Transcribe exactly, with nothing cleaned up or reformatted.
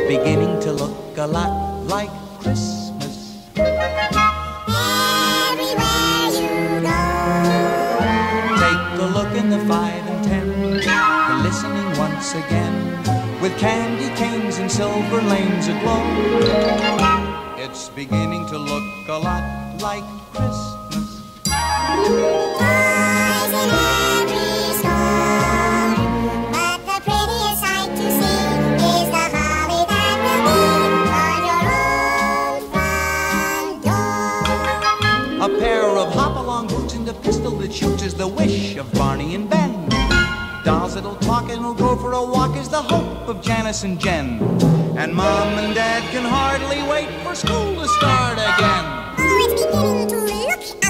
beginning to look a lot like Christmas. Everywhere you go, Take a look in the five and ten, glistening once again, with candy canes and silver lanes aglow. It's beginning to look a lot like Christmas. toys in every store, but the prettiest sight to see is the holly that will be on your own front door. A pair of hop-along boots and a pistol that shoots is the wish of Barney and Ben. Dolls that'll talk and will go for a walk is the hope of Janice and Jen. And Mom and Dad can hardly wait for school to start again. Oh, it's beginning to look